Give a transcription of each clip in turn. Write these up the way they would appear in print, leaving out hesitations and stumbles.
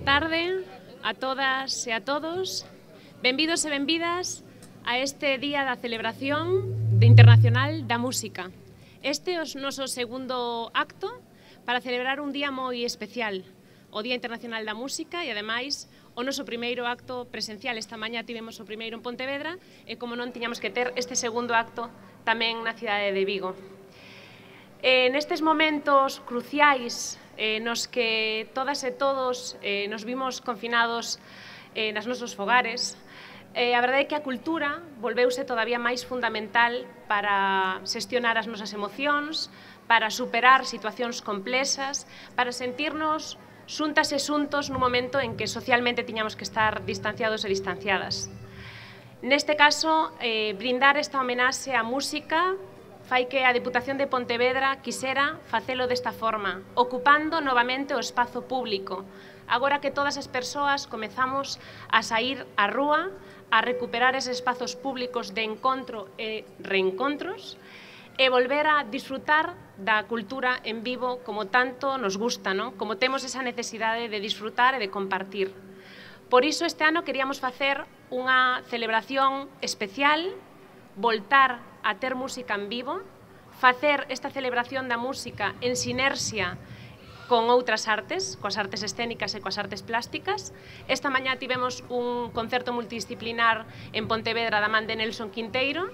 tarde a todas e a todos. Benvidos e benvidas a este día da celebración internacional da música. Este é o noso segundo acto para celebrar un día moi especial, o Día Internacional da Música, e ademais o noso primeiro acto presencial. Esta mañá tivemos o primeiro en Pontevedra e como non tiñamos que ter este segundo acto tamén na cidade de Vigo. Nestes momentos cruciais nos que todas e todos nos vimos confinados nas nosos fogares, a verdade é que a cultura volveuse todavía máis fundamental para xestionar as nosas emocións, para superar situacións complexas, para sentirnos xuntas e xuntos nun momento en que socialmente tiñamos que estar distanciados e distanciadas. Neste caso, brindar esta homenaxe á música fai que a Deputación de Pontevedra quisera facelo desta forma, ocupando novamente o espazo público, agora que todas as persoas comezamos a sair á rúa, a recuperar eses espazos públicos de encontro e reencontros, e volver a disfrutar da cultura en vivo como tanto nos gusta, non? Como temos esa necesidade de disfrutar e de compartir. Por iso este ano queríamos facer unha celebración especial, voltar a ter música en vivo, facer esta celebración da música en sinerxia con outras artes, coas artes escénicas e coas artes plásticas. Esta mañá tivemos un concerto multidisciplinar en Pontevedra da man de Nelson Quinteiro.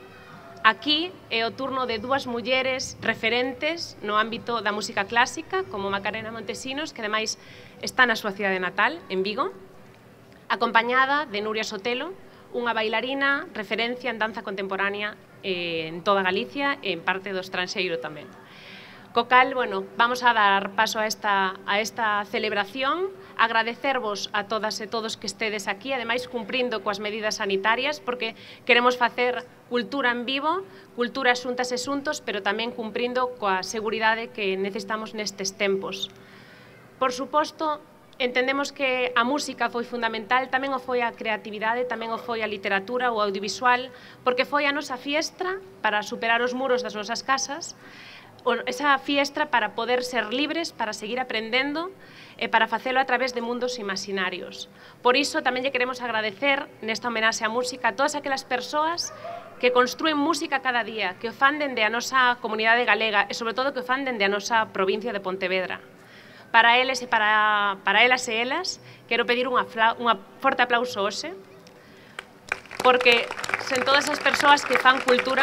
Aquí é o turno de dúas mulleres referentes no ámbito da música clásica, como Macarena Montesinos, que ademais está na súa cidade natal, en Vigo, acompañada de Nuria Sotelo, unha bailarina referencia en danza contemporánea en toda Galicia e en parte do estranxeiro tamén. Co cal, bueno, vamos a dar paso a esta celebración, agradecervos a todas e todos que estedes aquí, ademais cumprindo coas medidas sanitarias, porque queremos facer cultura en vivo, cultura xuntas e xuntos, pero tamén cumprindo coa seguridade que necesitamos nestes tempos. Por suposto, entendemos que a música foi fundamental, tamén o foi a creatividade, tamén o foi a literatura, o audiovisual, porque foi a nosa fiestra para superar os muros das nosas casas, esa fiestra para poder ser libres, para seguir aprendendo e para facelo a través de mundos imaginarios. Por iso tamén lle queremos agradecer nesta homenaxe á música a todas aquelas persoas que construen música cada día, que o fan dende a nosa comunidade galega e sobre todo que o fan dende a nosa provincia de Pontevedra. Para eles e para elas e elas, quero pedir unha forte aplauso hoxe, porque sen todas as persoas que fan cultura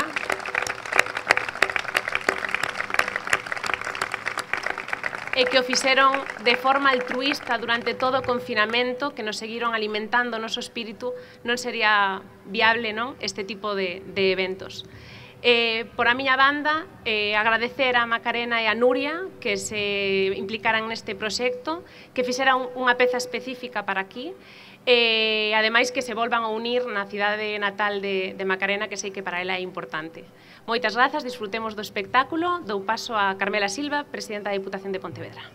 e que o fixeron de forma altruísta durante todo o confinamento, que nos seguiron alimentando o noso espírito, non sería viable, non, este tipo de eventos. Por a miña banda, agradecer a Macarena e a Nuria que se implicaran neste proxecto, que fixeran unha peza específica para aquí, e ademais que se volvan a unir na cidade natal de Macarena, que sei que para ela é importante. Moitas grazas, disfrutemos do espectáculo. Dou paso a Carmela Silva, presidenta da Deputación de Pontevedra.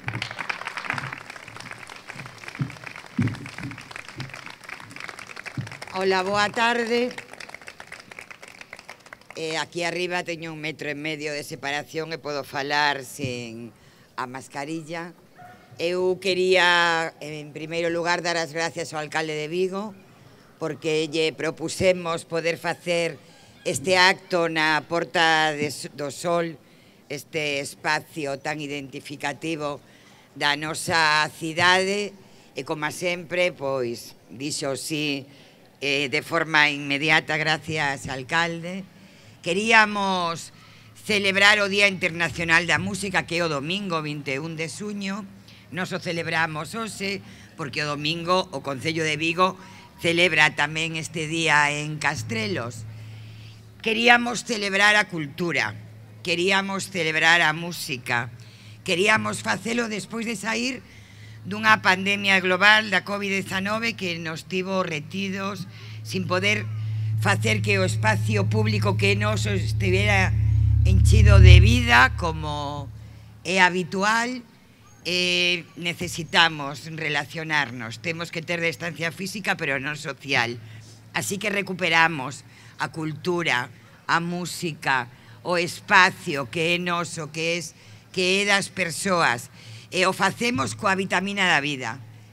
Hola, boa tarde. Aquí arriba teño 1,5 metros de separación e podo falar sen a mascarilla. Eu quería, en primeiro lugar, dar as gracias ao alcalde de Vigo porque lle propusemos poder facer este acto na Porta do Sol, este espacio tan identificativo da nosa cidade e, como sempre, pois, dixo sí de forma inmediata, gracias, alcalde. Queríamos celebrar o Día Internacional da Música, que é o domingo 21 de xuño. Nos o celebramos hoxe, porque o domingo o Concello de Vigo celebra tamén este día en Castrelos. Queríamos celebrar a cultura, queríamos celebrar a música, queríamos facelo despois de sair dunha pandemia global da COVID-19 que nos tivo retidos sin poder facer que o espacio público que nos estivera enchido de vida como é habitual. Necesitamos relacionarnos, temos que ter distancia física pero non social, así que recuperamos a cultura, a música, o espacio que é noso, que é das persoas, e o facemos coa vitamina da vida,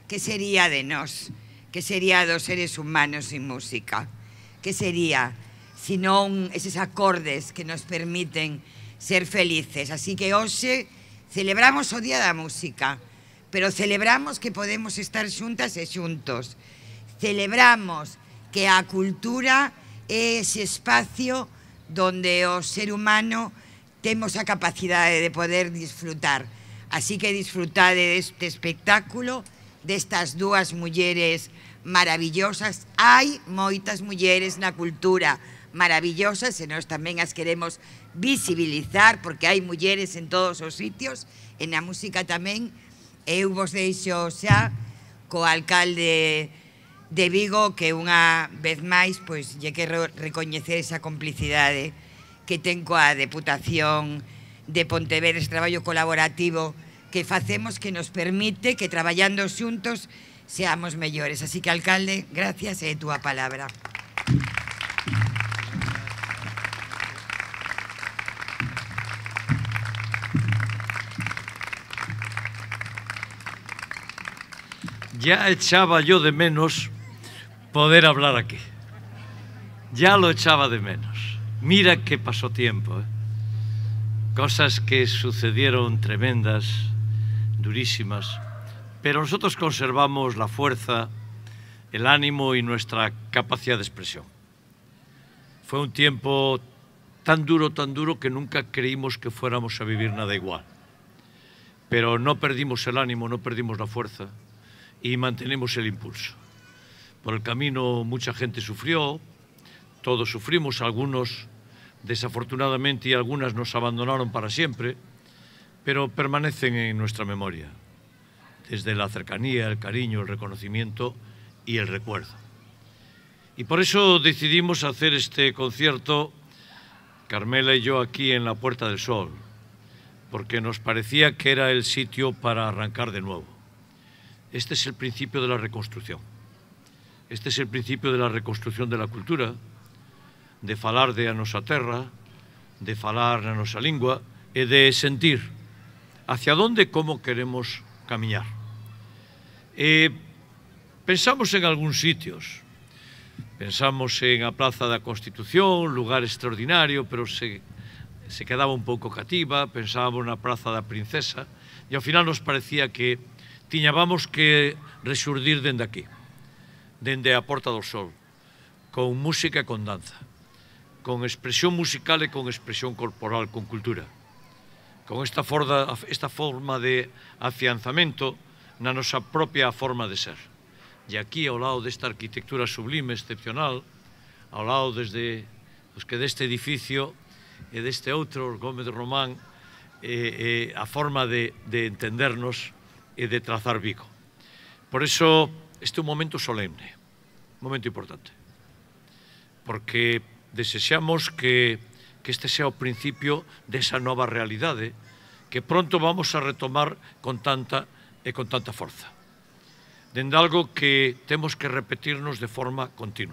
que sería de nós? Que sería dos seres humanos sin música? Que sería senón eses acordes que nos permiten ser felices? Así que hoxe celebramos o Día da Música, pero celebramos que podemos estar xuntas e xuntos. Celebramos que a cultura é ese espacio donde o ser humano temos a capacidade de poder disfrutar. Así que disfrutade deste espectáculo, destas dúas mulleres maravillosas. Hai moitas mulleres na cultura maravillosas e nós tamén as queremos visibilizar, porque hai mulleres en todos os sitios, e na música tamén. Eu vos deixo xa co alcalde de Vigo, que unha vez máis pois lle quero recoñecer esa complicidade que ten coa Deputación de Pontevedra, ese traballo colaborativo que facemos, que nos permite que traballando xuntos seamos mellores. Así que, alcalde, gracias, e túa palabra. Ya echaba yo de menos poder hablar aquí. Ya lo echaba de menos. Mira que pasó tiempo, ¿eh? Cosas que sucedieron tremendas, durísimas, pero nosotros conservamos la fuerza, el ánimo y nuestra capacidad de expresión. Fue un tiempo tan duro que nunca creímos que fuéramos a vivir nada igual. Pero no perdimos el ánimo, no perdimos la fuerza y mantenemos el impulso. Por el camino mucha gente sufrió, todos sufrimos, algunos desafortunadamente, y algunas nos abandonaron para siempre, pero permanecen en nuestra memoria, desde la cercanía, el cariño, el reconocimiento y el recuerdo. Y por eso decidimos hacer este concierto, Carmela y yo, aquí en la Puerta del Sol, porque nos parecía que era el sitio para arrancar de nuevo. Este es el principio de la reconstrucción. Este es el principio de la reconstrucción de la cultura, de falar de a nosa terra, de falar na nosa lingua e de sentir hacia onde e como queremos camiñar. Pensamos en algúns sitios, pensamos en a Plaza da Constitución, lugar extraordinario, pero se quedaba un pouco cativa, pensábamos na Praza da Princesa, e ao final nos parecía que tiñábamos que resurdir dende aquí, dende a Porta do Sol, con música e con danza, con expresión musical e con expresión corporal, con cultura, con esta forma de afianzamento na nosa propia forma de ser. E aquí, ao lado desta arquitectura sublime, excepcional, ao lado desde os que deste edificio e deste outro, Gómez de Román, a forma de entendernos e de trazar Vigo. Por eso, este é un momento solemne, un momento importante, porque desexamos que este sea o principio desa nova realidade que pronto vamos a retomar con tanta forza, dende algo que temos que repetirnos de forma continua.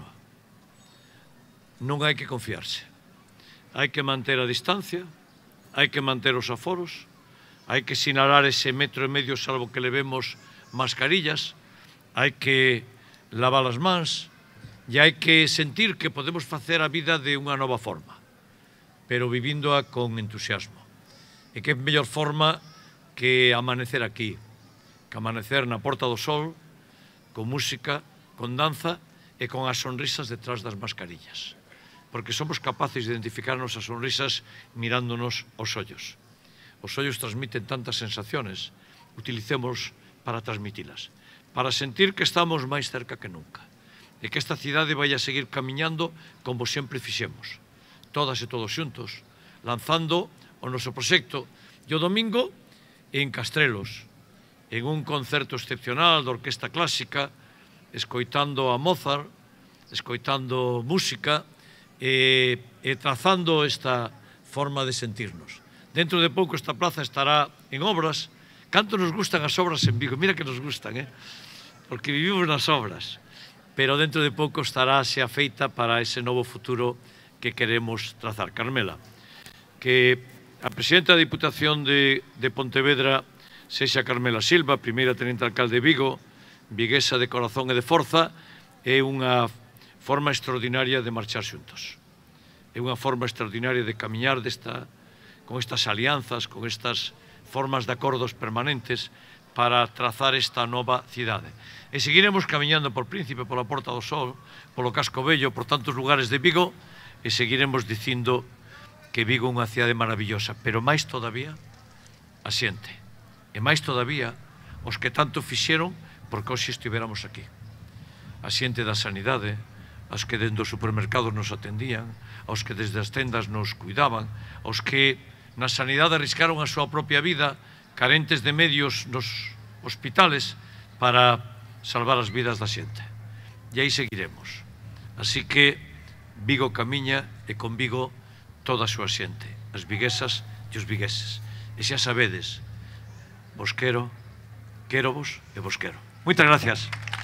Non hai que confiarse, hai que manter a distancia, hai que manter os aforos, hai que sinalar ese 1,5 metros salvo que levemos mascarillas, hai que lavar as mans, e hai que sentir que podemos facer a vida de unha nova forma, pero vivíndoa con entusiasmo. E que mellor forma que amanecer aquí, que amanecer na Porta do Sol, con música, con danza e con as sonrisas detrás das mascarillas, porque somos capaces de identificar as nosas sonrisas mirándonos os ollos. Os ollos transmiten tantas sensaciones, utilicemos para transmitilas, para sentir que estamos máis cerca que nunca, e que esta cidade vai a seguir camiñando como sempre fixemos, todas e todos xuntos, lanzando o noso proxecto. E o domingo, en Castrelos, en un concerto excepcional de orquesta clásica, escoitando a Mozart, escoitando música e trazando esta forma de sentirnos. Dentro de pouco esta plaza estará en obras. Canto nos gustan as obras en Vigo, mira que nos gustan, porque vivimos nas obras. Pero dentro de pouco estará xa feita para ese novo futuro que queremos trazar. Carmela, que a presidenta da Diputación de Pontevedra sexa Carmela Silva, primeira tenente alcalde de Vigo, viguesa de corazón e de forza, é unha forma extraordinaria de marchar xuntos. É unha forma extraordinaria de camiñar con estas alianzas, con estas formas de acordos permanentes para trazar esta nova cidade. E seguiremos camiñando por Príncipe, pola Porta do Sol, polo Casco Vello, por tantos lugares de Vigo, e seguiremos dicindo que Vigo é unha cidade maravillosa, pero máis todavía a xente, e máis todavía os que tanto fixeron porque hoxe estivéramos aquí. A xente da sanidade, aos que dentro dos supermercados nos atendían, aos que desde as tendas nos cuidaban, aos que na sanidade arriscaron a súa propia vida, carentes de medios nos hospitales, para salvar as vidas da xente. E aí seguiremos. Así que Vigo camiña e con Vigo toda a súa xente, as viguesas e os vigueses. E xa sabedes, vos quero, quero-vos e vos quero. Moitas gracias.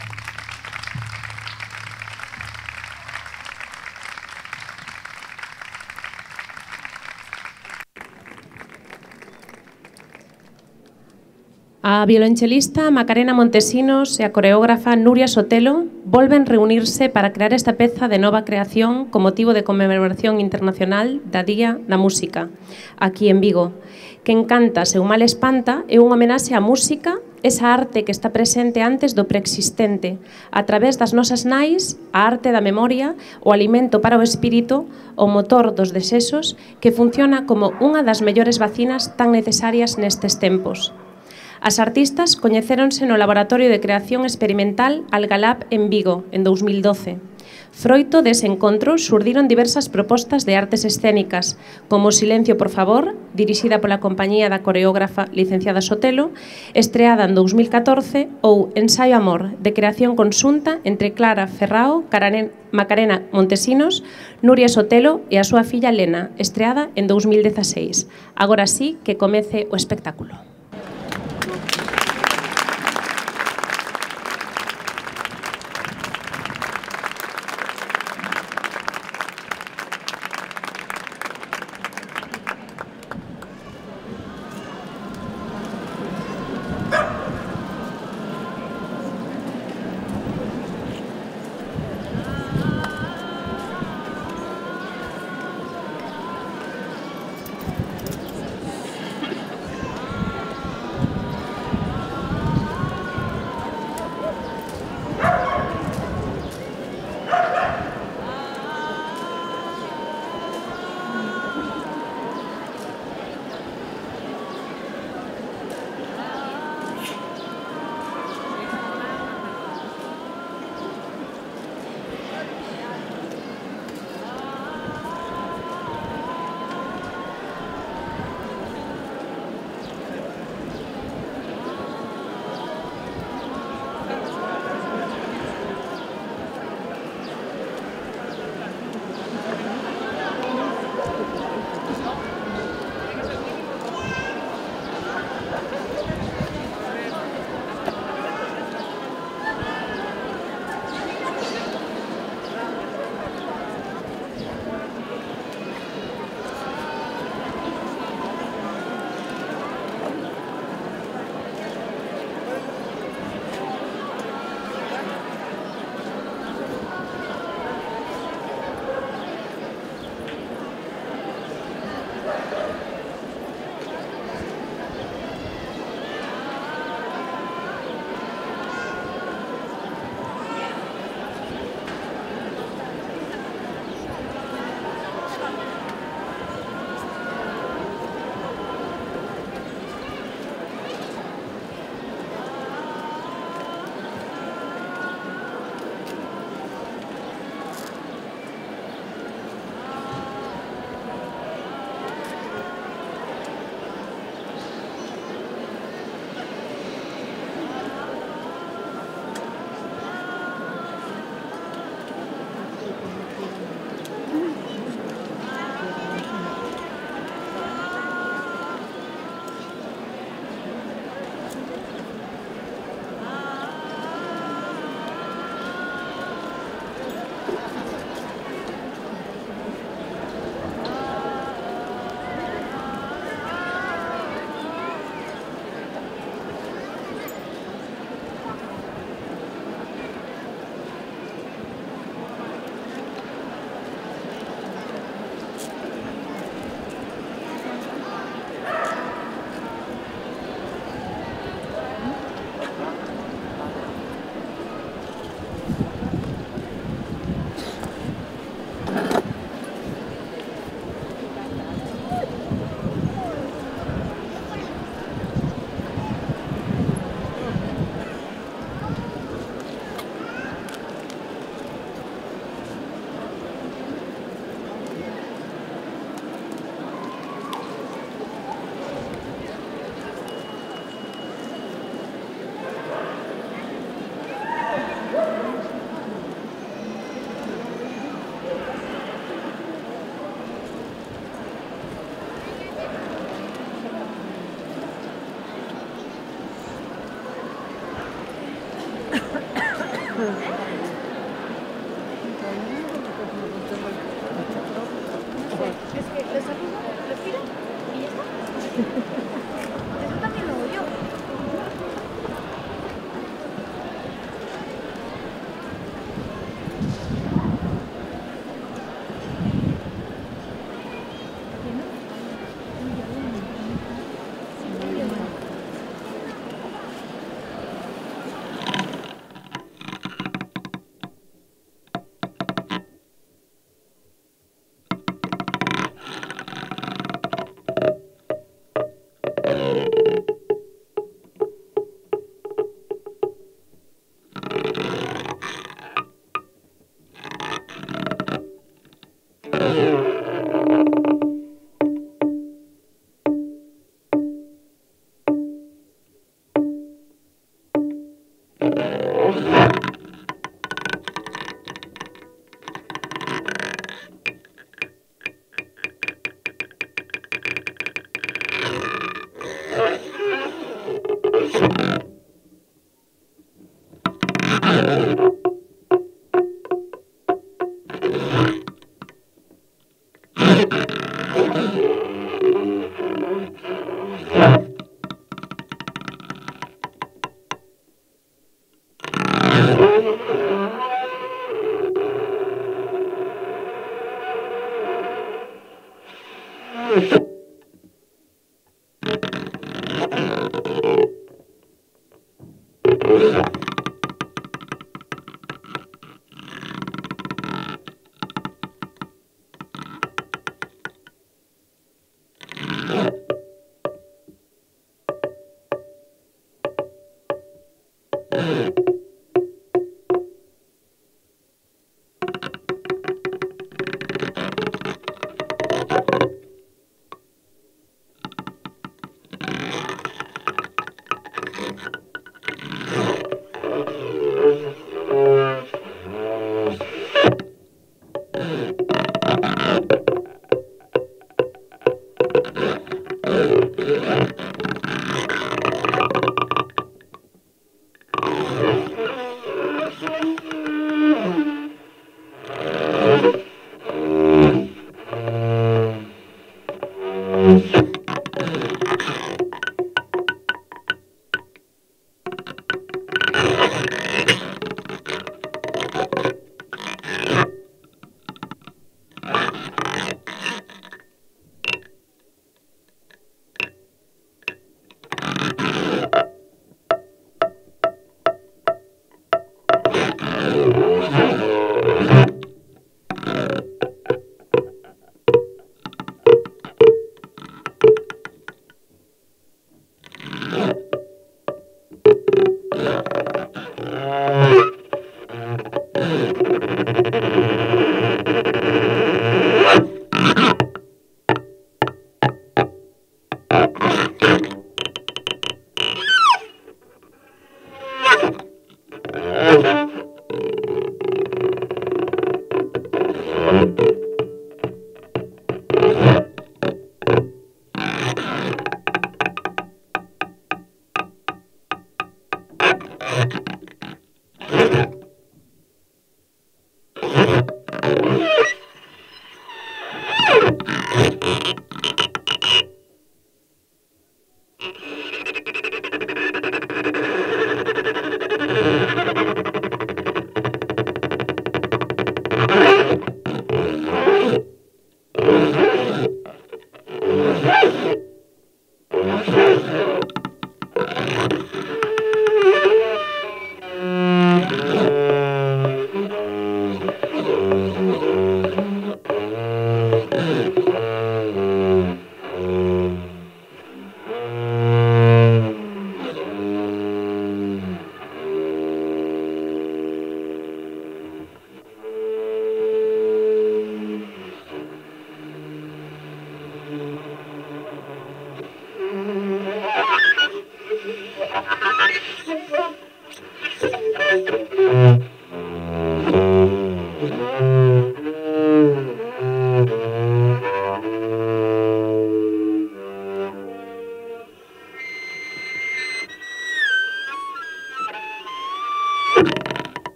A violonchelista Macarena Montesinos e a coreógrafa Nuria Sotelo volven reunirse para crear esta peza de nova creación con motivo de conmemoración internacional da Día da Música, aquí en Vigo. Quen canta seu mal espanta é unha homenaxe á música, esa arte que está presente antes do preexistente, a través das nosas nais, a arte da memoria, o alimento para o espírito, o motor dos desexos, que funciona como unha das mellores vacinas tan necesarias nestes tempos. As artistas coñecéronse no Laboratorio de Creación Experimental Algalab en Vigo, en 2012. Froito dese encontro surdiron diversas propostas de artes escénicas, como Silencio, por favor, dirixida pola compañía da coreógrafa licenciada Sotelo, estreada en 2014, ou Ensaio Amor, de creación conxunta entre Clara Ferrao, Macarena Montesinos, Nuria Sotelo e a súa filla Lena, estreada en 2016. Agora sí que comece o espectáculo. Es que lo sacudo, lo tiro y ya está. Eso también lo hago yo.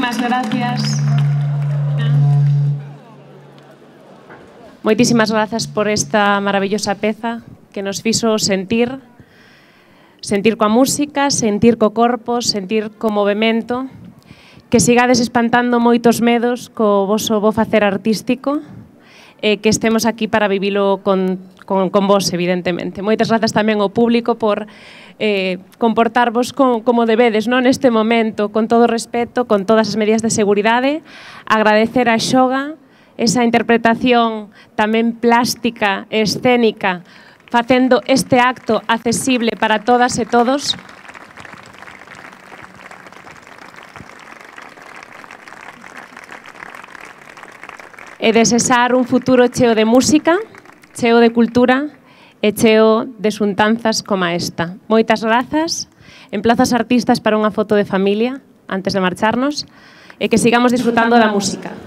Moitísimas gracias. Moitísimas grazas por esta maravillosa peza que nos fixo sentir coa música, sentir co corpo, sentir co movimento, que sigades espantando moitos medos co voso bo facer artístico, e que estemos aquí para vivilo con vos, evidentemente. Moitas grazas tamén ao público por comportarvos como debedes, non, neste momento, con todo o respeto, con todas as medidas de seguridade. Agradecer a Xoga esa interpretación tamén plástica e escénica, facendo este acto accesible para todas e todos. E desexar un futuro cheo de música, cheo de cultura e cheo de xuntanzas como esta. Moitas grazas. Emplazo as artistas para unha foto de familia antes de marcharnos e que sigamos disfrutando da música.